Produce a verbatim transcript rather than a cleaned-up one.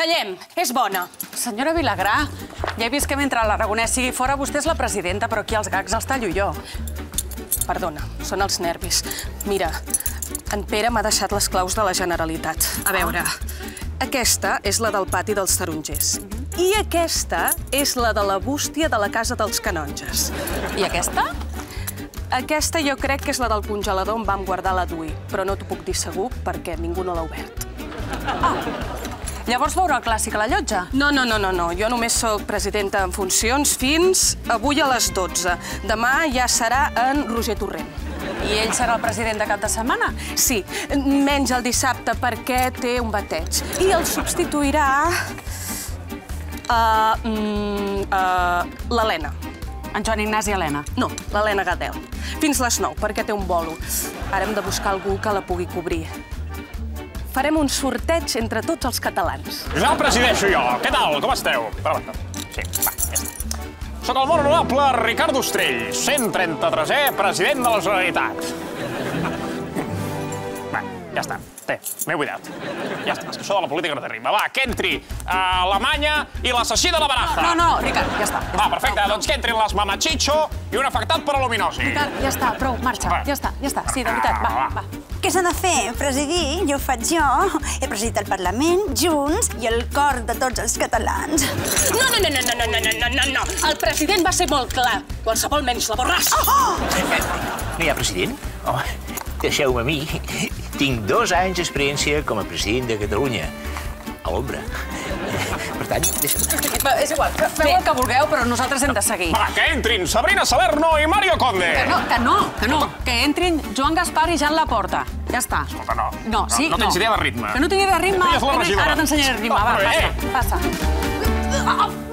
Tallem, és bona. Senyora Vilagrà, ja he vist que mentre l'Aragonès sigui fora, vostè és la presidenta, però aquí els gags els tallo jo. Perdona, són els nervis. Mira, en Pere m'ha deixat les claus de la Generalitat. A veure, aquesta és la del pati dels tarongers. I aquesta és la de la bústia de la casa dels canonges. I aquesta? Aquesta jo crec que és la del congelador on vam guardar la Dui, però no t'ho puc dir segur perquè ningú no l'ha obert. Ah, llavors veurà el clàssic a la llotja? No, no, no, no, no. Jo només soc presidenta en funcions fins avui a les dotze. Demà ja serà en Roger Torrent. I ell serà el president de cap de setmana? Sí, menys el dissabte perquè té un bateig. I el substituirà uh, mm, uh, l'Helena. En Joan Ignasi Helena? No, l'Helena Gadel. Fins les nou, perquè té un bolo. Ara hem de buscar algú que la pugui cobrir. Farem un sorteig entre tots els catalans. Ja el presideixo jo. Què tal? Com esteu? Sí, va, ja està. Soc el molt honorable Ricard Ostrell, cent trenta-tresè president de la Generalitat. Va, ja està. Té, m'he buidat. Ja està, és que això de la política no té ritme. Va, que entri Alemanya i l'assassí de la baraja. No, no, Ricard, ja està. Va, perfecte, doncs que entrin les Mamachicho i un afectat per aluminosi. Ricard, ja està, prou, marxa. Ja està, ja està. Sí, de veritat, va, va. Què s'ha de fer? Presidir? Jo ho faig jo. He presidit el Parlament, Junts i el cor de tots els catalans. No, no, no, no, no, no, no, no, no, no. El president va ser molt clar. Qualsevol menys la borrassa. Oh! No hi ha president? Home, deixeu-me a mi. Tinc dos anys d'experiència com a president de Catalunya. A l'ombra. Per tant, deixa'm... És igual, feu el que vulgueu, però nosaltres hem de seguir. Va, que entrin Sabrina Salerno i Mario Conde. Que no, que no, que no. Que entrin Joan Gaspar i Jan Laporta. Ja està. Escolta, no. No, sí, no. No tens idea de ritme. Que no tinc idea de ritme. Tu ja és la regidora. Ara t'ensenyaré el ritme. Va, passa, passa.